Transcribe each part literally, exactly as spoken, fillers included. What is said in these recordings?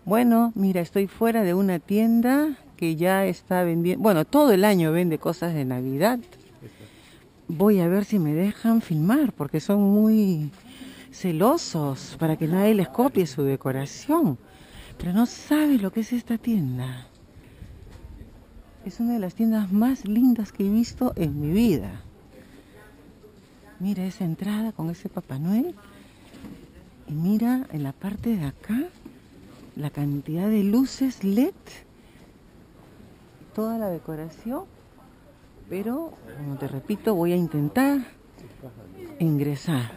Bueno, mira, estoy fuera de una tienda que ya está vendiendo, bueno, todo el año vende cosas de Navidad. Voy a ver si me dejan filmar porque son muy celosos para que nadie les copie su decoración. Pero no sabes lo que es esta tienda. Es una de las tiendas más lindas que he visto en mi vida. Mira esa entrada con ese Papá Noel. Y mira en la parte de acá la cantidad de luces L E D. Toda la decoración. Pero, como te repito, voy a intentar ingresar.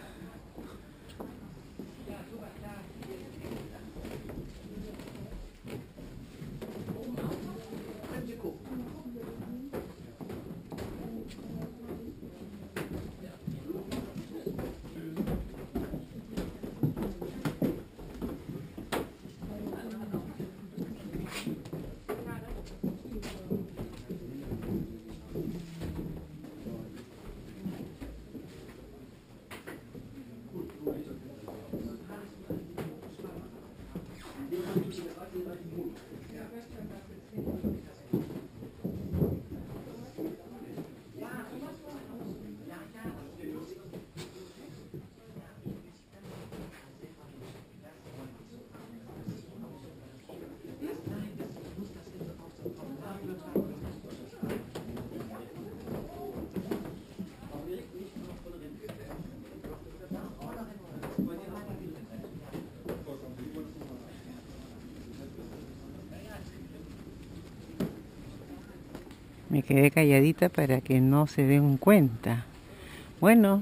Me quedé calladita para que no se den cuenta. Bueno,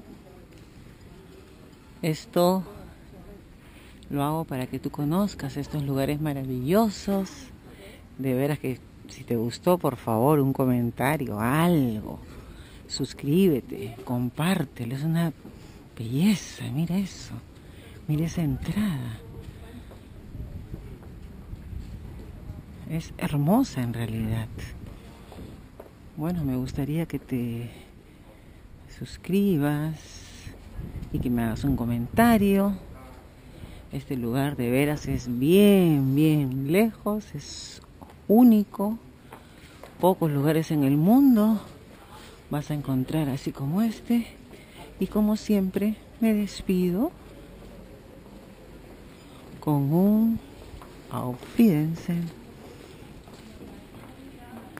esto lo hago para que tú conozcas estos lugares maravillosos. De veras que si te gustó, por favor, un comentario, algo. Suscríbete, compártelo. Es una belleza, mira eso. Mira esa entrada. Es hermosa en realidad. Bueno, me gustaría que te suscribas y que me hagas un comentario. Este lugar de veras es bien, bien lejos, es único. Pocos lugares en el mundo vas a encontrar así como este. Y como siempre, me despido con un Auf Wiedersehen.